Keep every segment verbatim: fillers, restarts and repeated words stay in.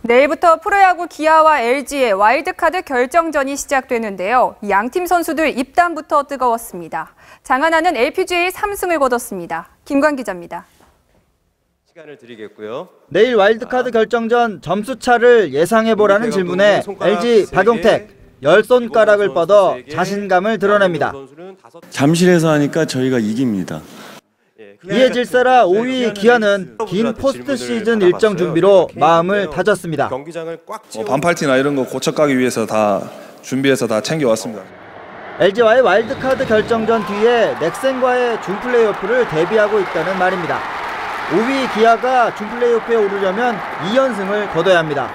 내일부터 프로야구 기아와 엘지의 와일드카드 결정전이 시작되는데요. 양팀 선수들 입단부터 뜨거웠습니다. 장하나는 엘피지에이 삼 승을 거뒀습니다. 김관 기자입니다. 시간을 드리겠고요. 내일 와일드카드 결정전 점수차를 예상해보라는 질문에 엘지 박용택 열 손가락을 뻗어 자신감을 드러냅니다. 잠실에서 하니까 저희가 이깁니다. 이에 질세라 오 위 기아는 긴 포스트 시즌 일정 준비로 마음을 다졌습니다. 뭐 반팔티나 이런 거 고쳐가기 위해서 다 준비해서 다 챙겨왔습니다. 엘지와의 와일드카드 결정전 뒤에 넥센과의 준플레이오프를 대비하고 있다는 말입니다. 오 위 기아가 준플레이오프에 오르려면 이 연승을 거둬야 합니다.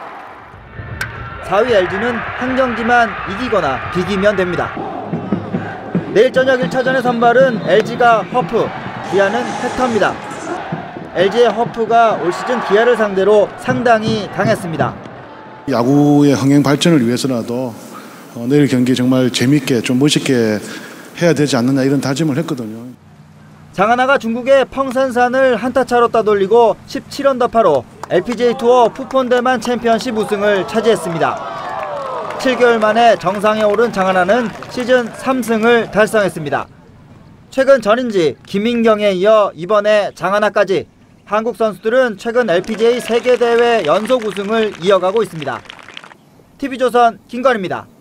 사 위 엘지는 한 경기만 이기거나 비기면 됩니다. 내일 저녁 일 차전의 선발은 엘지가 허프, 기아는 헥터입니다. 엘지의 허프가 올 시즌 기아를 상대로 상당히 강했습니다. 야구의 흥행 발전을 위해서라도 어, 내일 경기 정말 재밌게 좀 멋있게 해야 되지 않느냐 이런 다짐을 했거든요. 장하나가 중국의 펑산산을 한타차로 따돌리고 십칠 언더파로 엘피지에이 투어 푸폰대만 챔피언십 우승을 차지했습니다. 칠 개월 만에 정상에 오른 장하나는 시즌 삼 승을 달성했습니다. 최근 전인지 김인경에 이어 이번에 장하나까지 한국 선수들은 최근 엘피지에이 세계대회 연속 우승을 이어가고 있습니다. 티비조선 김관입니다.